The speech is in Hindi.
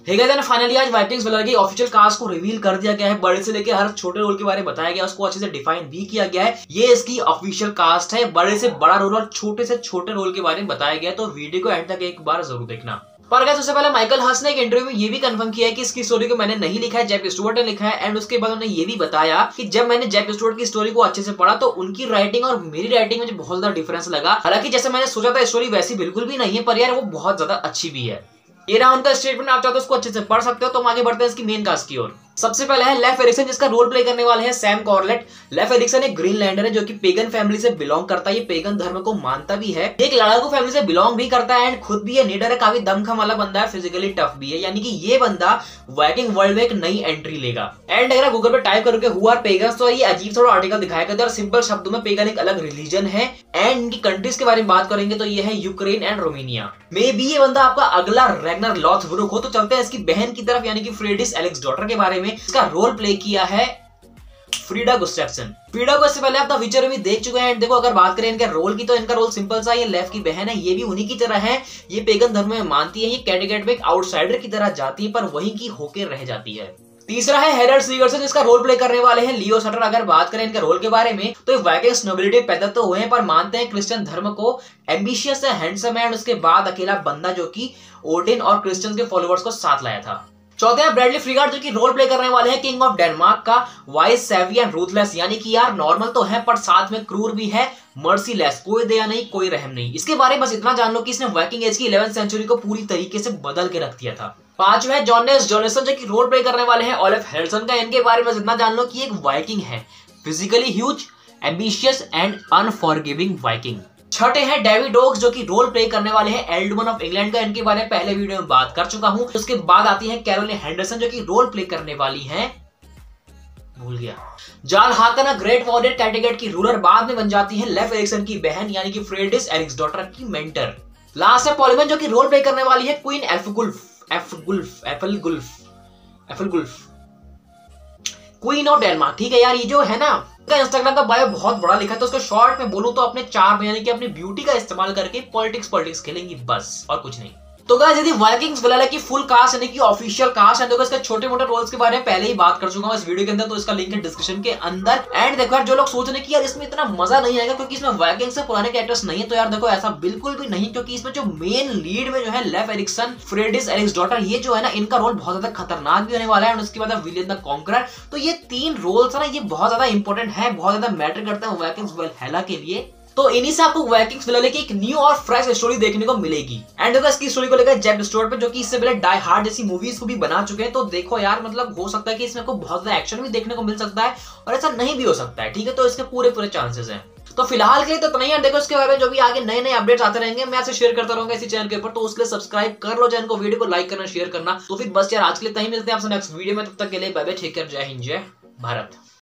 फाइनली आज वाइकिंग्स वैलेरिया की ऑफिशियल कास्ट को रिवील कर दिया गया है। बड़े से लेकर हर छोटे रोल के बारे में बताया गया, उसको अच्छे से डिफाइन भी किया गया है। ये इसकी ऑफिशियल कास्ट है। बड़े से बड़ा रोल और छोटे से छोटे रोल के बारे में बताया गया, तो वीडियो को एंड तक एक बार जरूर देखना। पर गाइस उससे पहले माइकल हस ने एक इंटरव्यू में ये भी कंफर्म किया है कि इसकी स्टोरी को मैंने नहीं लिखा है, जेफ स्टुअर्ट ने लिखा है। एंड उसके बाद उन्होंने ये भी बताया कि जब मैंने जेफ स्टुअर्ट की स्टोरी को अच्छे से पढ़ा तो उनकी राइटिंग और मेरी राइटिंग में मुझे बहुत ज्यादा डिफरेंस लगा। हालांकि जैसे मैंने सोचा था स्टोरी वैसी बिल्कुल भी नहीं है, पर यार वो बहुत ज्यादा अच्छी भी है। ये रहा उनका स्टेटमेंट, आप चाहो तो उसको अच्छे से पढ़ सकते हो। तो हम आगे बढ़ते हैं इसकी मेन कास्ट की ओर। सबसे पहले है लेफ एरिक्सन, जिसका रोल प्ले करने वाले हैं सैम कॉर्लेट। लेफ एरिक्सन एक ग्रीनलैंडर है जो कि पेगन फैमिली से बिलोंग करता है। ये पेगन धर्म को मानता भी है, एक लड़ाकू फैमिली से बिलोंग भी करता है एंड खुद भी ये नीडर है, काफी दमखम वाला बंदा है, फिजिकली टफ भी है। यानी कि ये बंदा वाइकिंग वर्ल्ड में एक नई एंट्री लेगा। एंड अगर गूगल पे टाइप करोगे हु आर पेगन्स तो ये अजीब थोड़ा आर्टिकल दिखाएगा। और सिंपल शब्दों में पेगन एक अलग रिलीजन है। एंड इनकी कंट्रीज के बारे में बात करेंगे तो ये है Ukraine and Romania. Maybe ये बंदा आपका अगला रैग्नर लॉथब्रुक हो। तो चलते हैं इसकी बहन की तरफ, यानी कि फ्रीडिस एलेक्सडॉटर के बारे में। इसका रोल प्ले किया है फ्रीडा गुस्टैफ्सन। फ्रीडा को इससे पहले आप द विचर में देख चुके हैं। देखो अगर बात करें इनके रोल की तो इनका रोल सिंपल सा, ये लेफ की बहन है, ये भी उन्हीं की तरह है। ये पेगन धर्म में मानती है, ये कैटेगरी में एक आउटसाइडर की तरह जाती है पर वहीं की होकर रह जाती है। तीसरा है हेरल्ड सिगर्सन, जिसका रोल प्ले करने वाले हैं लियो सटर। अगर बात करें इनके रोल के बारे में तो ये वाइकिंग्स नोबिलिटी पैदा तो हुए हैं पर मानते हैं क्रिश्चियन धर्म को, एम्बिशियस है, हैंडसम है। उसके बाद अकेला बंदा जो कि ओडिन और क्रिश्चियन के फॉलोअर्स को साथ लाया था। चौथे हैं ब्रैडली फ्रीगार्ड, जो कि रोल प्ले करने वाले हैं किंग ऑफ डेनमार्क का, वाइज, सैवी एंड रूथलेस। यानी कि यार नॉर्मल तो है पर साथ में क्रूर भी है, मर्सीलेस, कोई दया नहीं, कोई रहम नहीं। इसके बारे में बस इतना जान लो कि इसने वाइकिंग एज की 11th सेंचुरी को पूरी तरीके से बदल के रख दिया था। पांचवें है जॉनेसन, जो कि रोल प्ले करने वाले हैं ओलेफ हेल्सन का। इनके बारे में इतना जान लो कि एक वाइकिंग है, physically huge, ambitious and unforgiving Viking. छठे हैं डेविड ओक्स, जो कि रोल प्ले करने वाले हैं एल्डमन ऑफ इंग्लैंड का। इनके बारे में पहले वीडियो में बात कर चुका हूं। उसके बाद आती है कैरोलिन हेंडरसन, जो कि रोल प्ले करने वाली हैं, भूल गया, jarl Haakon great warrior category की रूलर। बाद में बन जाती है लेफ एरिक्सन की बहन, यानी कि फ्रीडिस एलेक्सडॉटर की मेंटर। लास्ट है पॉलिमन, जो कि रोल प्ले करने वाली है क्वीन एफलगुल्फ, क्वीन ऑफ डेनमार्क। ठीक है यार, ये जो है ना इंस्टाग्राम का बायो बहुत बड़ा लिखा है, तो उसको शॉर्ट में बोलूं तो अपने चार्म यानी कि अपनी ब्यूटी का इस्तेमाल करके पॉलिटिक्स खेलेंगी बस, और कुछ नहीं। तो गाइस यदि वाइकिंग्स वैलेरिया की फुल कास्ट यानी कि ऑफिशियल कास्ट है, तो इसके छोटे मोटे रोल्स के बारे में पहले ही बात कर चुका हूं इस वीडियो के अंदर, तो इसका लिंक है डिस्क्रिप्शन के अंदर। एंड देखो यार, जो लोग सोच रहे हैं कि यार इसमें इतना मजा नहीं आएगा क्योंकि इसमें वाइकिंग्स से पुराने कैरेक्टर्स नहीं है, तो यार देखो ऐसा बिल्कुल भी नहीं, क्योंकि इसमें जो मेन लीड में जो है लेफ एरिक्सन, फ्रीडिस एलेक्सडॉटर, ये जो है ना इनका रोल बहुत ज्यादा खतरनाक भी होने वाला है। और उसके बाद विलियम द कॉन्करर। तो ये तीन रोल्स है ना, ये बहुत ज्यादा इंपॉर्टेंट है, बहुत ज्यादा मैटर करते हैं वाइकिंग्स वैल्हैला के लिए। तो इन्हीं से आपको वाइकिंग्स वैल्हैला की एक न्यू और फ्रेश स्टोरी देखने को मिलेगी। एंड देखो इसकी स्टोरी को लेकर जेफ स्टुअर्ट पे, जो कि इससे पहले डाई हार्ड जैसी मूवीज को भी बना चुके हैं। तो देखो यार, मतलब हो सकता है कि इसमें को बहुत ज्यादा एक्शन भी देखने को मिल सकता है और ऐसा नहीं भी हो सकता है। ठीक है, तो इसके पूरे चांसेस हैं। तो फिलहाल के लिए तो नहीं है। देखो इसके बारे में जो भी आगे नए नए अपडेट्स आते रहेंगे मैं आपसे शेयर करता रहूंगा इसी चैनल के ऊपर, तो उसके लिए सब्सक्राइब कर लो चैनल को, वीडियो को लाइक करना, शेयर करना। तो फिर बस यार आज के लिए तहीं मिलते हैं आपसे नेक्स्ट वीडियो में, तब तक के लिए बाय बाय, टेक केयर, जय हिंद, जय भारत।